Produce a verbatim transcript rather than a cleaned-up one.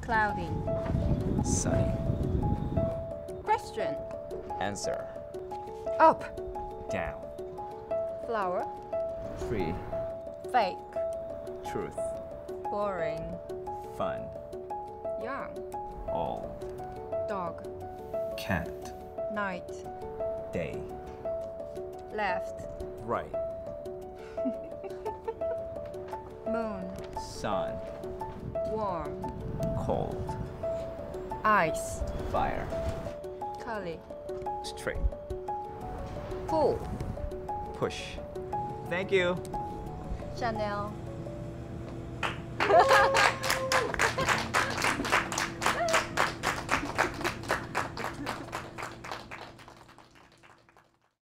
Cloudy. Sunny. Question. Answer. Up. Down. Flower. Free. Fake. Truth. Boring. Fun. Young. Old. Dog. Cat. Night. Day. Left. Right. Moon. Sun. Warm. Cold. Ice. Fire. Curly. Straight. Pull. Push. Thank you. Chanel.